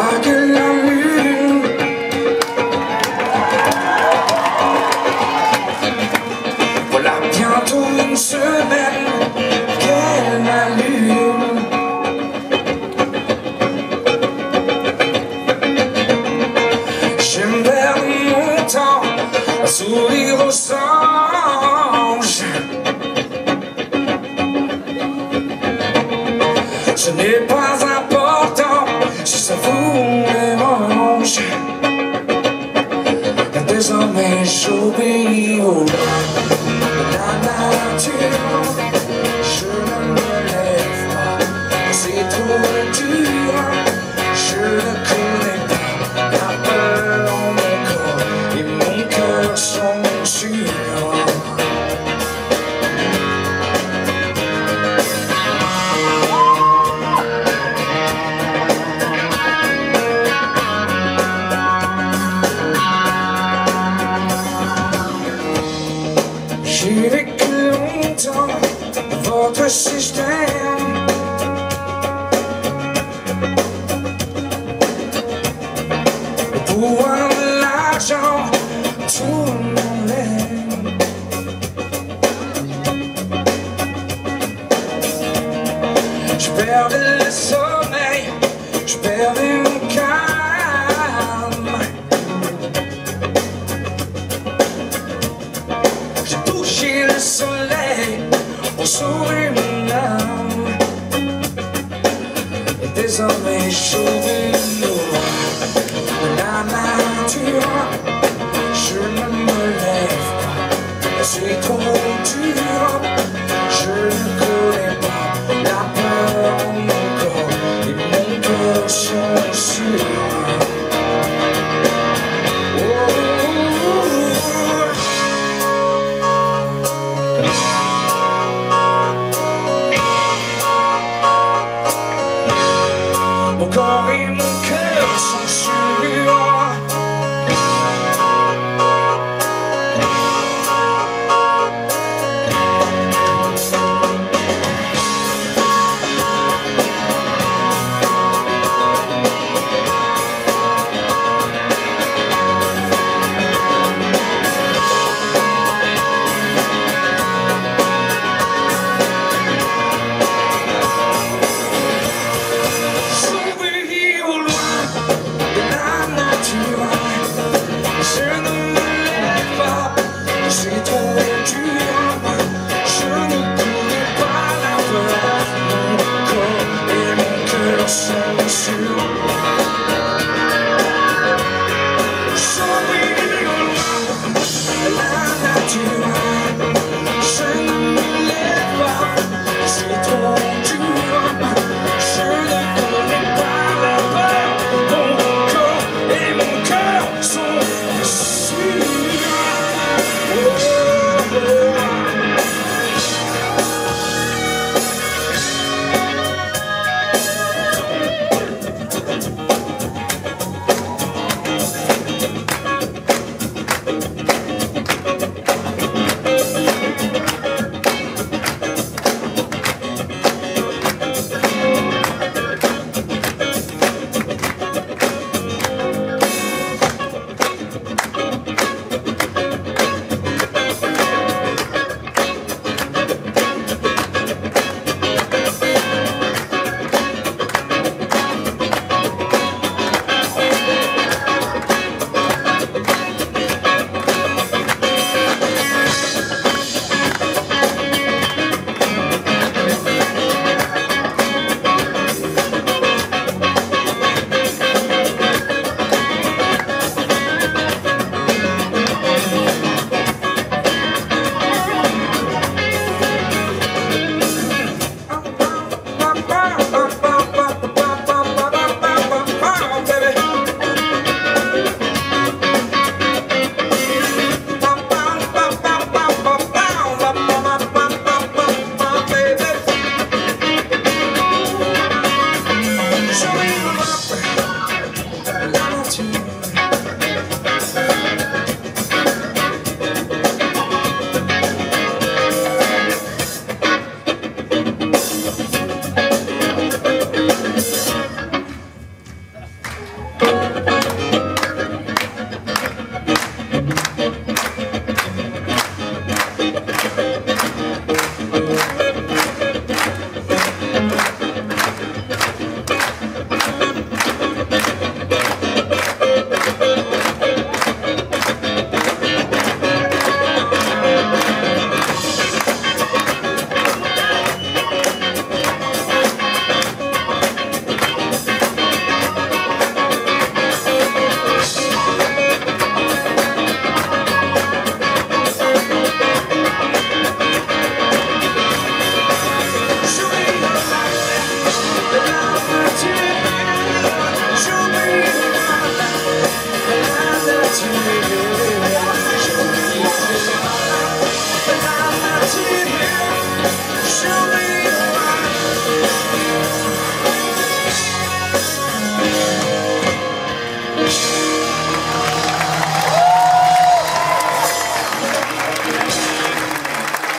que la lune. Voilà bientôt une semaine qu'elle m'allume. J'aime perdre mon temps à sourire aux anges. Ce n'est pas important si ça vous dérange. Désormais j'obéis aux lois de la nature. Je ne me lève pas, c'est trop dur. Je ne connais pas la peur en mon corps et mon cœur sont sûrs. J'ai vécu longtemps votre système. Le pouvoir de l'argent, tout le monde l'aime. Je perdais le sommeil, je perdais mon calme. J'ai touché le soleil pour sauver mon âme. Et désormais j'obéis aux lois de la nature. Je ne me lève pas, c'est trop dur. Je ne connais pas la peur en mon corps et mon cœur sont sûrs. Mon corps et mon cœur sont sûrs.